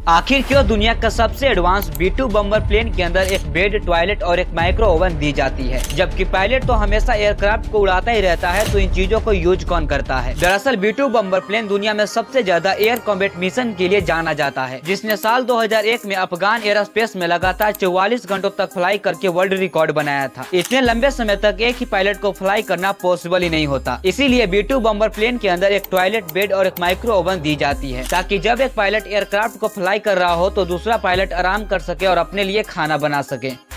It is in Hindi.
आखिर क्यों दुनिया का सबसे एडवांस B2 बम्बर प्लेन के अंदर एक बेड, टॉयलेट और एक माइक्रो ओवन दी जाती है, जबकि पायलट तो हमेशा एयरक्राफ्ट को उड़ाता ही रहता है। तो इन चीजों को यूज कौन करता है? दरअसल B2 बम्बर प्लेन दुनिया में सबसे ज्यादा एयर कॉम्बैट मिशन के लिए जाना जाता है, जिसने साल 2001 में अफगान एयरोस्पेस में लगातार 44 घंटों तक फ्लाई करके वर्ल्ड रिकॉर्ड बनाया था। इतने लंबे समय तक एक ही पायलट को फ्लाई करना पॉसिबल ही नहीं होता। इसीलिए B2 बम्बर प्लेन के अंदर एक टॉयलेट, बेड और एक माइक्रो ओवन दी जाती है, ताकि जब एक पायलट एयरक्राफ्ट को फ्लाई कर रहा हो तो दूसरा पायलट आराम कर सके और अपने लिए खाना बना सके।